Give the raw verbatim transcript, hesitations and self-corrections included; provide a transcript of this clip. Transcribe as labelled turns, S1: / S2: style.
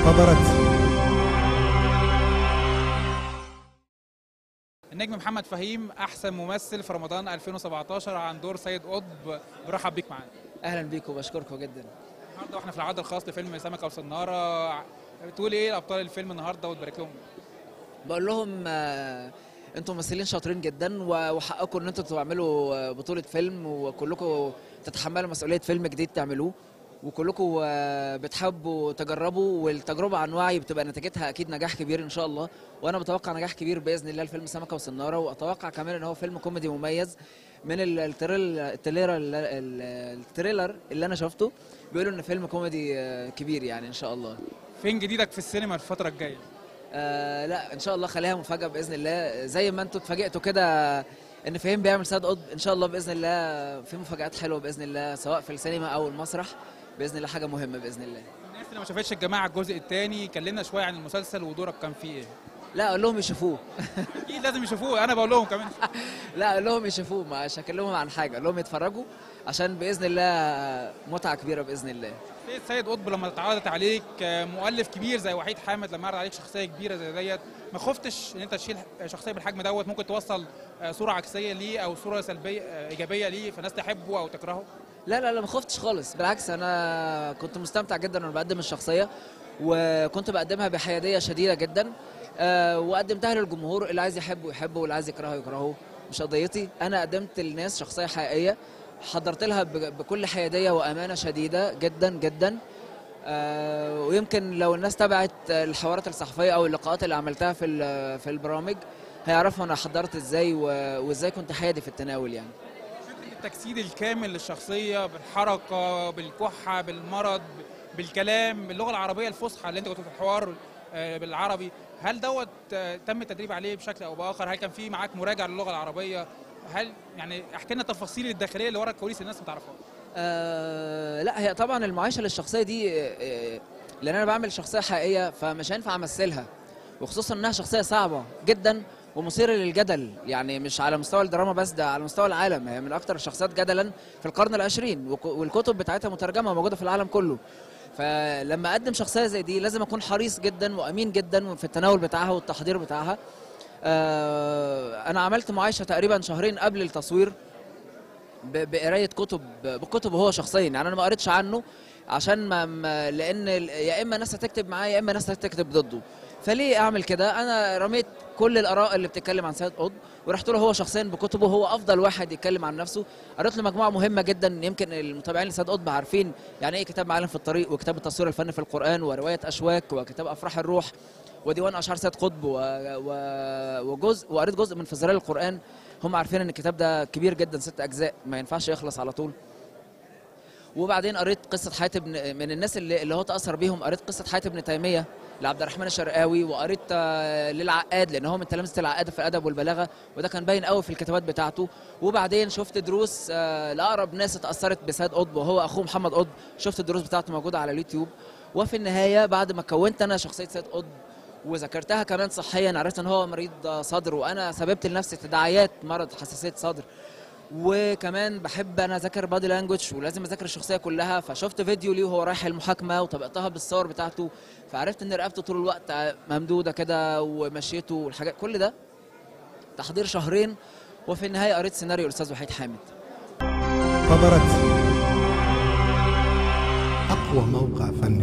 S1: انتظرت.
S2: النجم محمد فهيم احسن ممثل في رمضان ألفين وسبعتاشر عن دور سيد قطب، برحب بيك معانا.
S3: اهلا بيكم وبشكركم جدا.
S2: النهارده واحنا في العرض الخاص لفيلم سمكه وصناره، بتقول ايه لابطال الفيلم النهارده وتبارك لهم؟
S3: بقول لهم آه انتم ممثلين شاطرين جدا، وحقكم ان انتم تعملوا بطوله فيلم، وكلكم تتحملوا مسؤوليه فيلم جديد تعملوه، وكلكم آه بتحبوا تجربوا، والتجربه عن وعي بتبقى نتيجتها اكيد نجاح كبير ان شاء الله. وانا بتوقع نجاح كبير باذن الله لفيلم سمكه وصناره، واتوقع كمان ان هو فيلم كوميدي مميز. من التريلر التريلر اللي انا شفته بيقولوا ان فيلم كوميدي كبير يعني ان شاء الله.
S2: فين جديدك في السينما الفتره الجايه؟
S3: آه لا ان شاء الله خليها مفاجاه باذن الله، زي ما انتوا اتفاجئتوا كده ان فهيم بيعمل سيد قطب، ان شاء الله باذن الله في مفاجات حلوه باذن الله، سواء في السينما او المسرح باذن الله، حاجه مهمه باذن الله.
S2: الناس اللي ما شافتش الجماعه الجزء الثاني، كلمنا شويه عن المسلسل ودورك كان فيه ايه؟
S3: لا اقول لهم يشوفوه.
S2: اكيد لازم يشوفوه، انا بقول لهم كمان.
S3: لا اقول لهم يشوفوه، مش هكلمهم عن حاجه، اقول لهم يتفرجوا عشان باذن الله متعه كبيره باذن الله.
S2: سيد قطب لما اتعرضت عليك مؤلف كبير زي وحيد حامد، لما عرض عليك شخصيه كبيره زي ديت، ما خفتش ان انت تشيل شخصيه بالحجم دوت ممكن توصل صوره عكسيه ليه او صوره سلبيه ايجابيه ليه فالناس تحبه او تكرهه؟
S3: لا لا لا ما خفتش خالص، بالعكس انا كنت مستمتع جدا وانا بقدم الشخصيه، وكنت بقدمها بحياديه شديده جدا، أه وقدمتها للجمهور، اللي عايز يحبه يحبه واللي عايز يكرهه يكرهه، مش قضيتي. انا قدمت للناس شخصيه حقيقيه، حضرت لها بكل حياديه وامانه شديده جدا جدا. أه ويمكن لو الناس تابعت الحوارات الصحفيه او اللقاءات اللي عملتها في في البرامج هيعرفوا انا حضرت ازاي وازاي كنت حيادي في التناول يعني.
S2: التجسيد الكامل للشخصيه بالحركه بالكحه بالمرض بالكلام باللغه العربيه الفصحى اللي انت كنت في الحوار بالعربي، هل دوت تم التدريب عليه بشكل او باخر؟ هل كان في معاك مراجع للغه العربيه؟ هل يعني احكي لنا التفاصيل الداخليه اللي ورا الكواليس الناس ما تعرفهاش؟
S3: آه لا هي طبعا المعايشه للشخصيه دي، آه لان انا بعمل شخصيه حقيقيه فمش هينفع امثلها، وخصوصا انها شخصيه صعبه جدا ومثيره للجدل، يعني مش على مستوى الدراما بس، ده على مستوى العالم، هي من اكثر الشخصيات جدلا في القرن العشرين، والكتب بتاعتها مترجمه موجوده في العالم كله. فلما اقدم شخصيه زي دي لازم اكون حريص جدا وامين جدا في التناول بتاعها والتحضير بتاعها. آه انا عملت معايشه تقريبا شهرين قبل التصوير بقرايه كتب بكتب هو شخصيا، يعني انا ما قريتش عنه عشان ما لان يا اما ناس هتكتب معاه يا اما ناس هتكتب ضده، فليه اعمل كده؟ انا رميت كل الاراء اللي بتتكلم عن سيد قطب ورحت له هو شخصيا بكتبه، هو افضل واحد يتكلم عن نفسه. قريت له مجموعه مهمه جدا، يمكن المتابعين لسيد قطب عارفين يعني ايه كتاب معالم في الطريق، وكتاب التصوير الفني في القران، وروايه اشواك، وكتاب افراح الروح، وديوان اشعار سيد قطب، وجزء وقريت جزء من فزران القران. هم عارفين ان الكتاب ده كبير جدا، ست اجزاء ما ينفعش يخلص على طول. وبعدين قريت قصه حياه ابن من الناس اللي, اللي هو تاثر بيهم، قريت قصه حياه ابن تيميه لعبد الرحمن الشرقاوي، وقريت للعقاد لان هو من تلامذه العقاد في الادب والبلاغه، وده كان باين قوي في الكتابات بتاعته. وبعدين شفت دروس لاقرب ناس اتاثرت بسيد قطب وهو اخوه محمد قطب، شفت الدروس بتاعته موجوده على اليوتيوب. وفي النهايه بعد ما كونت انا شخصيه سيد قطب وذكرتها كمان صحيا، عرفت ان هو مريض صدر، وانا سببت لنفسي تداعيات مرض حساسيه صدر، وكمان بحب انا اذاكر بادي لانجوج ولازم اذاكر الشخصيه كلها، فشفت فيديو ليه وهو رايح المحاكمه وطبقتها بالصور بتاعته، فعرفت ان رقبته طول الوقت ممدوده كده ومشيته والحاجات كل ده تحضير شهرين. وفي النهايه قريت سيناريو الاستاذ وحيد حامد.
S1: انتظرت. اقوى موقع فني